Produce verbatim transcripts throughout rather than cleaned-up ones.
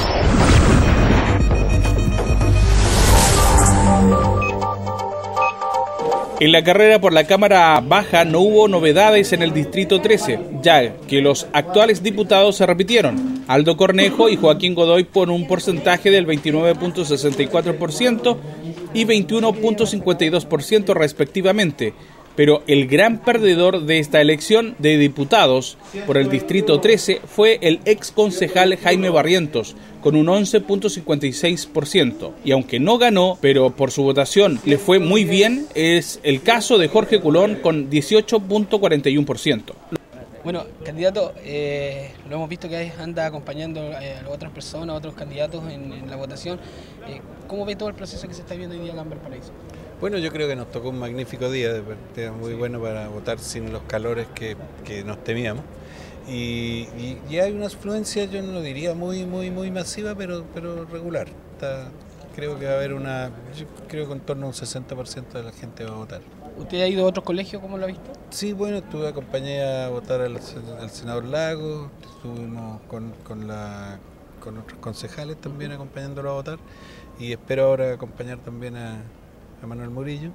En la carrera por la Cámara Baja no hubo novedades en el Distrito trece, ya que los actuales diputados se repitieron, Aldo Cornejo y Joaquín Godoy por un porcentaje del veintinueve punto sesenta y cuatro por ciento y veintiuno punto cincuenta y dos por ciento respectivamente. Pero el gran perdedor de esta elección de diputados por el Distrito trece fue el ex concejal Jaime Barrientos, con un once punto cincuenta y seis por ciento. Y aunque no ganó, pero por su votación le fue muy bien, es el caso de Jorge Culón con dieciocho punto cuarenta y uno por ciento. Bueno, candidato, eh, lo hemos visto que anda acompañando eh, a otras personas, a otros candidatos en, en la votación. Eh, ¿Cómo ve todo el proceso que se está viendo hoy día acá en Valparaíso? Bueno, yo creo que nos tocó un magnífico día, de partida muy bueno para votar sin los calores que, que nos temíamos. Y, y, y hay una afluencia, yo no lo diría muy muy muy masiva, pero pero regular. Está, creo que va a haber una, yo creo que en torno a un sesenta por ciento de la gente va a votar. ¿Usted ha ido a otros colegios? ¿Cómo lo ha visto? Sí, bueno, estuve acompañé a votar al, al senador Lago, estuvimos con, con, la, con otros concejales también acompañándolo a votar y espero ahora acompañar también a, a Manuel Murillo.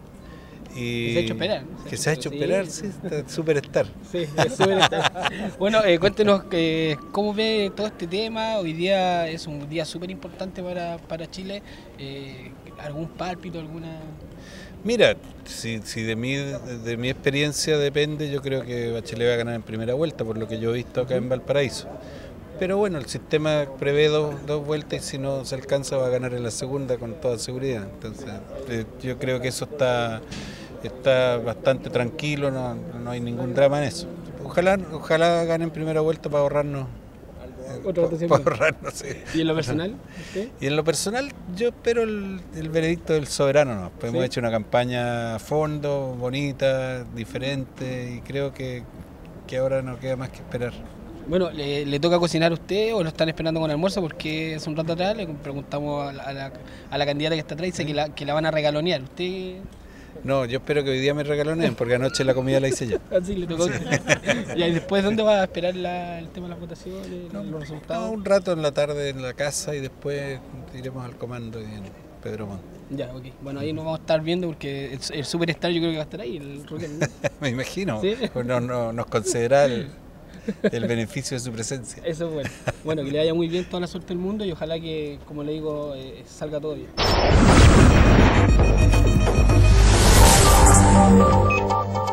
Y que se ha hecho esperar. ¿No? Que se ha hecho sí. esperar, sí, está superstar. Sí, es superstar. Bueno, eh, cuéntenos eh, cómo ve todo este tema. Hoy día es un día súper importante para, para Chile. Eh, ¿Algún pálpito, alguna...? Mira, si, si de, mi, de mi experiencia depende, yo creo que Bachelet va a ganar en primera vuelta, por lo que yo he visto acá en Valparaíso. Pero bueno, el sistema prevé dos, dos vueltas y si no se alcanza va a ganar en la segunda con toda seguridad. Entonces, eh, yo creo que eso está, está bastante tranquilo, no, no hay ningún drama en eso. Ojalá, ojalá gane en primera vuelta para ahorrarnos. Otra votación. Para ahorrarnos, sí. ¿Y en lo personal? ¿Usted? Y en lo personal, yo espero el, el veredicto del soberano. ¿No? Pues ¿sí? Hemos hecho una campaña a fondo, bonita, diferente, y creo que, que ahora no queda más que esperar. Bueno, ¿le, ¿le toca cocinar a usted o lo están esperando con almuerzo? Porque hace un rato atrás le preguntamos a la, a la, a la candidata que está atrás y dice que la, que la van a regalonear. ¿Usted...? No, yo espero que hoy día me regaloneen, porque anoche la comida la hice yo. Así le tocó. Sí. ¿Y después dónde va a esperar la, el tema de las votaciones, no, los resultados? No, un rato en la tarde en la casa y después iremos al comando en Pedro Montt. Ya, ok. Bueno, ahí nos vamos a estar viendo porque el, el superstar yo creo que va a estar ahí, el Rocker, ¿no? Me imagino. ¿Sí? No, no, nos concederá el, el beneficio de su presencia. Eso es bueno. Bueno, que le vaya muy bien, toda la suerte del mundo y ojalá que, como le digo, eh, salga todo bien.